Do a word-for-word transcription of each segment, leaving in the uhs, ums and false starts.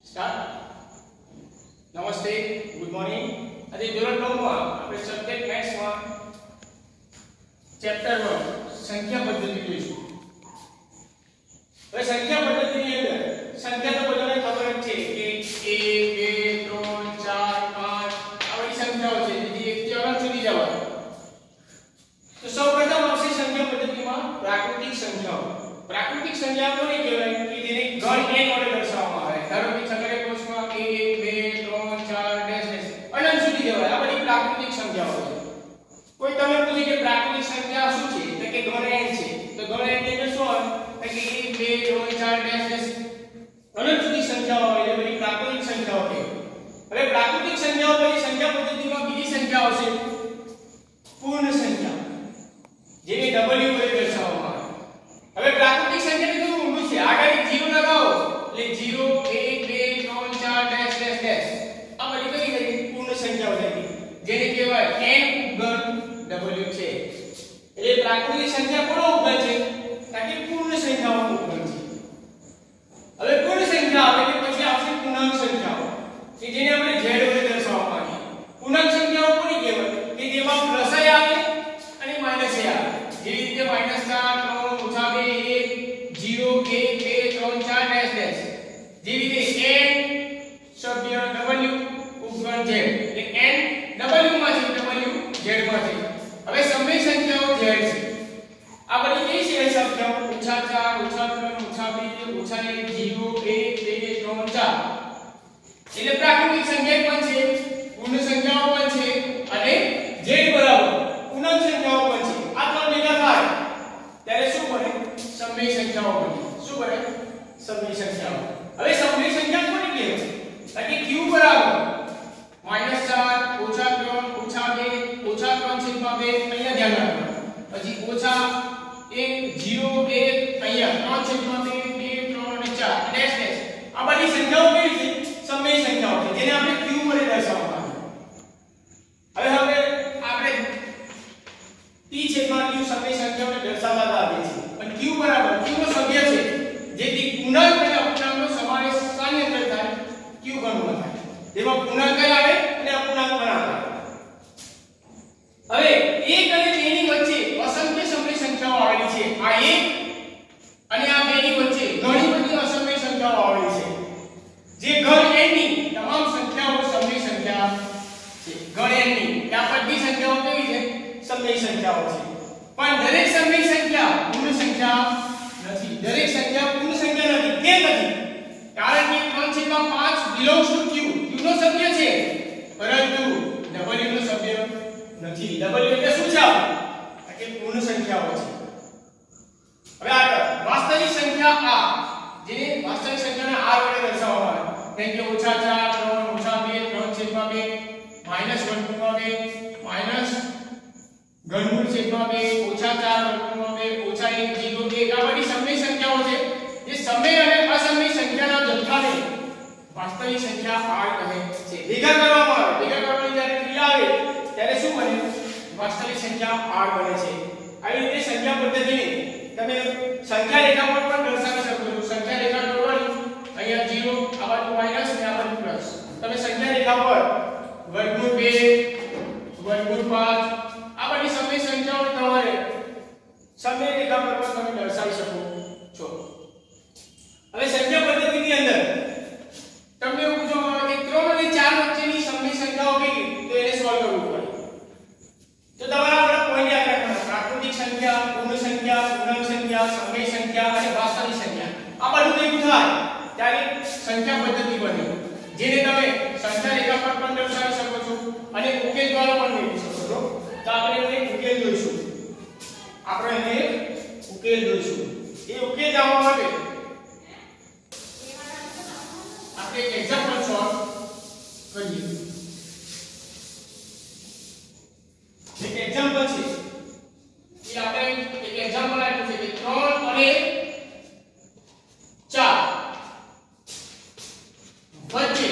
Start. નમસ્તે, good morning. આજે ધોરણ નવ માં આપણે સબ્જેક્ટ મેથ્સ માં ચેપ્ટર એક સંખ્યા પદ્ધતિ જોઈશું. હવે સંખ્યા પદ્ધતિની અંદર સંખ્યા તો બધાને ખબર જ છે કે એક બે ત્રણ ચાર પાંચ આ બધી સંખ્યાઓ છે જેથી એક થી અનંત સુધી જવાય. તો સૌપ્રથમ આવશે સંખ્યા પદ્ધતિમાં પ્રાકૃતિક સંખ્યાઓ. પ્રાકૃતિક સંખ્યાઓ કોને કહેવાય કે જેને ગણ n વડે દર્શાવવામાં આવે. ધારો કે છગડીયા કોષમાં એક બે ત્રણ ચાર ડેશ ડેશ અનંત સુધી જવાય. આ બધી પ્રાકૃતિક સંખ્યાઓ છે. કોઈ તમે પૂછે કે પ્રાકૃતિક સંખ્યા શું છે તો કે ગણ n છે. તો ગણ n ની અંદર શું આવે તો કે એક બે ત્રણ ચાર ડેશ ડેશ અનંત સુધી સંખ્યાઓ આવે એટલે બધી પ્રાકૃતિક સંખ્યાઓ છે. હવે પ્રાકૃતિક સંખ્યાઓ પછી સંખ્યા પદ્ધતિમાં બીજી સંખ્યા આવશે પૂર્ણ સંખ્યા જેને w વડે દર્શાવવામાં આવે. હવે પ્રાકૃતિક સંખ્યા કેટલું ઊંડું છે આગળ જીરો લગાવો એટલે જીરો એક બે ત્રણ ચાર ડેશ ડેશ ડેશ આ બધી કઈ થઈ પૂર્ણ સંખ્યાઓ થઈ જેને કહેવાય n ઉપગણ w છે. એટલે પ્રાકૃતિક સંખ્યા કોનો ઉપગણ છે તાકે પૂર્ણ સંખ્યાઓનો ઉપગણ છે. હવે પૂર્ણ સંખ્યા આવે કે પછી આવશે પૂર્ણાંક સંખ્યાઓ કે જેને આપણે z વડે દર્શાવવામાં આવે. પૂર્ણાંક સંખ્યાઓ કોની કહેવાય કે જેમાં પ્લસ આવે અને માઈનસ આવે. જેવી રીતે માઈનસ ચાર ત્રણ ઓછા બે એક જીરો એક બે ત્રણ ચાર ડેશ ડેશ. જેવી રીતે n સભ્ય w ઉપગણ z એટલે n w માં છે w z માં છે. હવે સમય સંખ્યાઓ z છે. આ બધી કઈ છે સંખ્યાઓ ઓછા ચાર ઓછા ત્રણ ઓછા બે ઓછા એક જીરો એક બે ત્રણ ચાર એટલે પ્રાકૃતિક સંખ્યા પણ છે પૂર્ણ સંખ્યાઓ પણ છે અને z બરાબર પૂર્ણાંક સંખ્યાઓ પણ છે. આ ત્રણ ભેગા થાય ત્યારે શું બને સમય સંખ્યાઓ બને. શું બને સમય સંખ્યાઓ. હવે સમય સંખ્યા કોને કહેવાય એટલે q બરાબર માઈનસ ચાર ઓછા ત્રણ ઓછા બે ઓછા ત્રણ છેદમાં બે અહીંયા ધ્યાન રાખવાનું. પછી ઓછા એક જીરો એક અહીંયા ત્રણ છેદમાં બે બે ત્રણ અને ચાર ડેશ ડેશ આ બધી સંખ્યાઓ કઈ છે સમય સંખ્યાઓ છે જેને આપણે q વડે દર્શાવવામાં આવે. હવે હવે આપણે t છેદમાં q સમય સંખ્યાઓને દર્શાવતા આવે છે અને q બરાબર q નો સભ્ય છે જેથી પૂર્ણાંક અને અપૂર્ણાંકનો સમાવેશ શાની અંદર થાય q ગણમાં થાય. જેમાં પૂર્ણાંક આવે અને અપૂર્ણાંક પણ આવે. હવે એક અને બે ની વચ્ચે અસંખ્ય સમય સંખ્યાઓ આવેલી છે. આ એક અને આ બે ની વચ્ચે ઘણી બધી અસંખ્ય સંખ્યાઓ આવેલી છે. જે ગણ n ની તમામ સંખ્યાઓ સમય સંખ્યા છે. ગણ n ની ત્યાં બધી સંખ્યાઓ કેવી છે સમય સંખ્યાઓ છે. પણ દરેક સમય સંખ્યા પૂર્ણ સંખ્યા નથી. દરેક સંખ્યા પૂર્ણ સંખ્યા નથી. કેમ નથી? કારણ કે ત્રણ છેદમાં પાંચ belongs to q. q નો સભ્ય છે પરંતુ w નો સભ્ય નથી. w એટલે શું છે? કે પૂર્ણ સંખ્યાઓ છે. હવે આગળ વાસ્તવિક સંખ્યા r જેને વાસ્તવિક સંખ્યાના r વડે દર્શાવવામાં આવે. જેમ કે ઓછા ચાર ત્રણ ઓછા બે ત્રણ છેદમાં બે માઈનસ વર્ગમૂળમાં બે માઈનસ ઘનમૂળ છેદમાં બે ઓછા ચાર વર્ગમૂળમાં બે ઓછા એક જીરો એક આ બધી સમય સંખ્યાઓ છે જે સમય અને અસમય સંખ્યાના જથ્થાને વાસ્તવિક સંખ્યા r કહે છે. ભેગા કરવામાં આવે ભેગા કરવાની જ્યારે ક્રિયા આવે ત્યારે શું બને વાસ્તવિક સંખ્યા r બને છે. આવી રીતે સંખ્યા પદ્ધતિને તમે સંખ્યા રેખા પર પણ દર્શાવી શકો છો. સંખ્યા રેખા દોરવાની અહીંયા જીરો આ બાજુ માઈનસ અને આ બાજુ પ્લસ. તમે સંખ્યા રેખા પર વર્ગમૂળ બે વર્ગમૂળ પાંચ આ બધી સમય સંખ્યાઓ તમારે સમય રેખા પર પણ તમે દર્શાવી શકો છો. હવે સંખ્યા પદ્ધતિની અંદર તમને એવું પૂછવામાં આવે કે ત્રણ અને ચાર વચ્ચેની સમય સંખ્યાઓ કઈ તો એને સોલ્વ કરવું પડે. તો તમારે આપણા પોઈન્ટ યાદ રાખવાના. પ્રાકૃતિક સંખ્યા પૂર્ણ સંખ્યા પૂર્ણાંક સંખ્યા સમય સંખ્યા અને વાસ્તવિક સંખ્યા આ બધું ભેગું થાય ત્યારે સંખ્યા પદ્ધતિ બને જેને તમે સંખ્યા રેખા પર પણ દર્શાવી શકો છો અને ઉકેલ દ્વારા પણ મેળવી શકો છો. તો આપણે એને ઉકેલ જોઈશું. આપણે એને ઉકેલ જોઈશું. એ ઉકેલ જાણવા માટે આપણે એક એક્ઝામ્પલ સોલ્વ કરીએ. એક એક્ઝામ્પલ છે એ આપણે એક એક્ઝામ્પલ આપ્યું છે કે ત્રણ અને ચાર વચ્ચે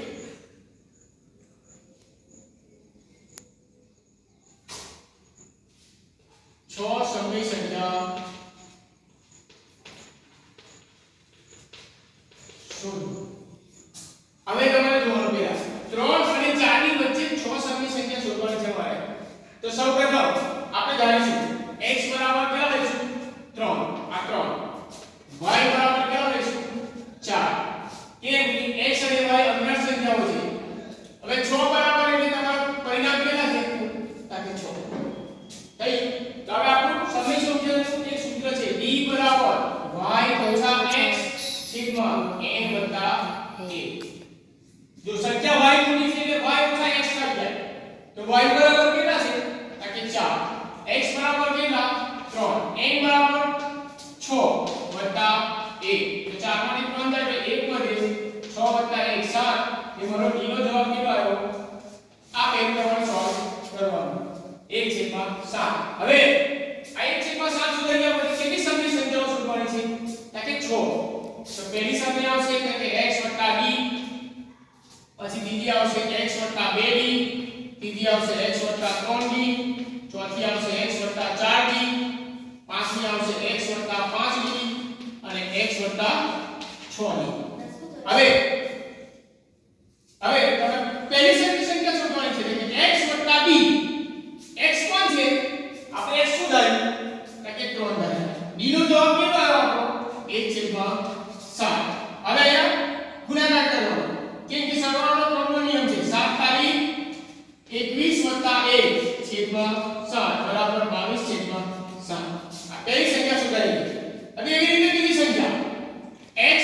છ સમય સંખ્યા શોધો. હવે તમારે જોવાનું પેલા ત્રણ અને ચાર ની વચ્ચે છ સમય સંખ્યા શોધવાની છે મારે. તો સૌપ્રથમ આપણે જાણીશું x બરાબર કેટલા લઈશું ત્રણ, આ ત્રણ. y બરાબર કેટલા લઈશું ચાર. કેમ કે x અને y અજ્ઞાત સંખ્યાઓ છે. હવે છ બરાબર એટલે તમારું પરિણામ કેટલા છે તાકે છ. થઈ. તો હવે આપણું સમય સૂત્રનું એક સૂત્ર છે d બરાબર y ઓછા x સિગ્મા n વત્તા એક. જો સંખ્યા y પૂરી છે એટલે y ઓછા x થઈ જાય. તો y બરાબર કેટલા છે તાકે ચાર. x બરાબર કેટલા ત્રણ. n બરાબર છ વત્તા એક. તો ચાર માંથી ત્રણ જાય એટલે એક વધે. છ વત્તા એક સાત. એ મારો d નો જવાબ કેટલો આવ્યો? આ બે પ્રમાણે સોલ્વ કરવાનું. એક છેદમાં સાત. હવે આ એક છેદમાં સાત સુધી ગયા પછી કેટલી સમય સંખ્યાઓ શોધવાની છે તાકે છ. તો પહેલી સમય આવશે કે x d, પછી બીજી આવશે x બે d, ત્રીજી આવશે x ત્રણ d, ચોથી આવશે x ચાર d, પાંચમી આવશે x પાંચ d અને x છ d. હવે હવે તમે પહેલી સમય સંખ્યા શોધવાની છે કે x d. x કોણ છે? આપણે x શું ધાર્યું કે ત્રણ ધાર્યું. d નો જવાબ કેટલો આવ્યો આપણો? એક છેદમાં સાત. હવે અહીંયા ગુણાકાર કરવાનો. કેમ કે સરવાળાનો ક્રમનો નિયમ છે સાત તારી એકવીસ વત્તા એક છેદમાં સાત બરાબર બાવીસ છેદમાં સાત. આ પહેલી સંખ્યા શોધાઈ ગઈ. હવે એવી રીતે બીજી સંખ્યા x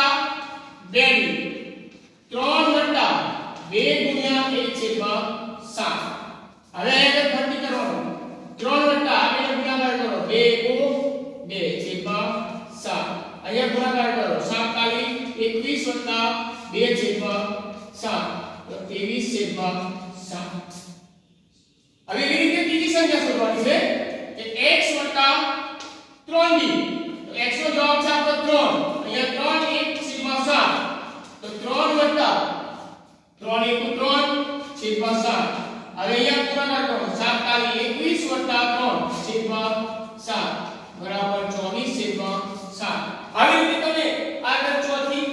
બે d ત્રણ વત્તા બે ગુણ્યા એક છેદમાં સાત. હવે અહીંયા ફરતી કરવાનું. ત્રણ વત્તા આ બેનો ગુણાકાર કરો. બે કો બે છેદમાં સાત. અહીંયા ગુણાકાર કરો. સાત તારી એકવીસ વત્તા બે છેદમાં સાત તો ત્રેવીસ છેદમાં સાત. હવે એવી રીતે ત્રીજી સંખ્યા શોધવાની છે કે x ત્રણ d. તો x નો જવાબ છે આપણો ત્રણ. અહીંયા ત્રણ એક છેદમાં સાત. તો ત્રણ વત્તા ત્રણ એક ત્રણ છેદમાં સાત. હવે અહીંયા ગુણાકાર કરો. સાત તારી એકવીસ વત્તા ત્રણ છેદમાં સાત બરાબર ચોવીસ છેદમાં સાત. આવી રીતે તમે આગળ ચોથી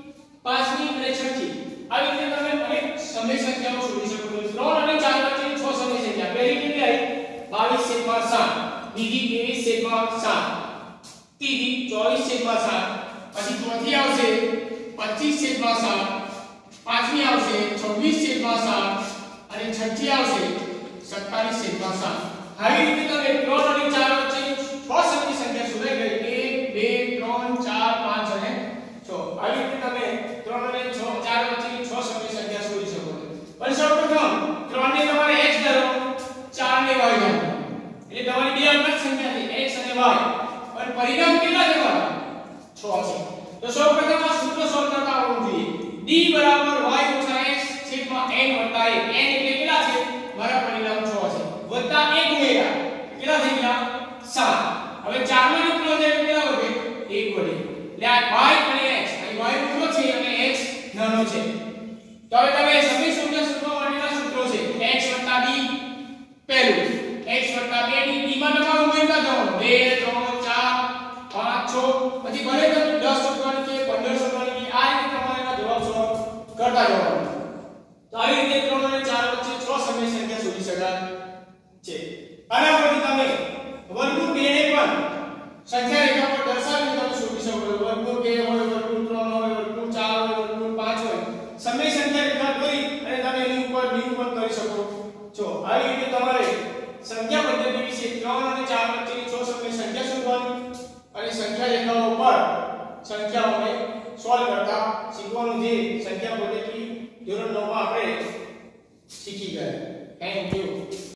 પાંચમી અને છઠ્ઠી આવી રીતે તમે અનેક સમય સંખ્યાઓ શોધી શકો છો. ત્રણ અને ચાર વચ્ચેની છ સમય સંખ્યા. પહેલી કેટલી આવી? બાવીસ છેદમાં સાત, બીજી ત્રેવીસ છેદમાં સાત, ત્રીજી ચોવીસ છેદમાં સાત, પછી ચોથી આવશે પચીસ છેદમાં સાત, પાંચમી આવશે છવ્વીસ છેદમાં સાત અને છઠ્ઠી આવશે સત્તાવીસ છેદમાં સાત. આવી રીતે તમે ત્રણ અને ચાર વચ્ચેની છ સમય સંખ્યા શોધાઈ ગઈ. એક બે ત્રણ ચાર પાંચ અને છ. આવી રીતે તમે ત્રણ અને છ ચાર વચ્ચેની છ સમય સંખ્યા શોધી શકો છો. પણ સૌપ્રથમ ત્રણ ને તમારે x ધારો, ચાર ને y ધારો. એટલે તમારી બે અજ્ઞાત સંખ્યા છે x અને y. પણ પરિણામ કેટલા છે તમારા? છ છે. તો સૌપ્રથમ આ સૂત્ર સોલ્વ કરતા આવડવું જોઈએ. d બરાબર y ઓછા x છેદમાં n વત્તા એક. n એટલે કેટલા છે? મારા પરિણામ છ છે. વત્તા એક ઉમેરા કેટલા થઈ ગયા? સાત. હવે ચાર માં નીકળો એટલે કેટલા વધે? એક વધે. એટલે આ y અને x, અહીં y મોટો છે અને x નાનો છે. તો હવે તમે સમય સંખ્યા શોધવા માટેના સૂત્રો છે x d પહેલું x બે d. d માં તમારે ઉમેરતા જવાનું. બે ત્રણ ચાર પાંચ છ. પછી ભલે તમે દસ શોધવાની કે પંદર શોધવાની કે આ રીતે તમારે એના જવાબ સોલ્વ કરતા જવાનું. તો આવી રીતે ત્રણ અને ચાર વચ્ચે છ સમય સંખ્યા શોધી શકાય છે. આના પરથી તમે વર્ગમૂળ બે ને પણ સંખ્યા રેખા પર દર્શાવીને તમે શોધી શકો છો. વર્ગમૂળ બે હોય, વર્ગમૂળ ત્રણ હોય, વર્ગમૂળ ચાર હોય, વર્ગમૂળ પાંચ હોય. સમય સંખ્યા રેખા દોરી અને તમે એની ઉપર નિરૂપણ કરી શકો છો. આવી રીતે તમારે સંખ્યા પદ્ધતિ વિશે ત્રણ અને ચાર વચ્ચેની છ સમય સંખ્યા શોધવાની અને સંખ્યા રેખાઓ પર સંખ્યાઓને સોલ્વ કરતા શીખવાનું, જે સંખ્યા પદ્ધતિ ધોરણ નવ માં આપણે શીખી ગયા. Thank you.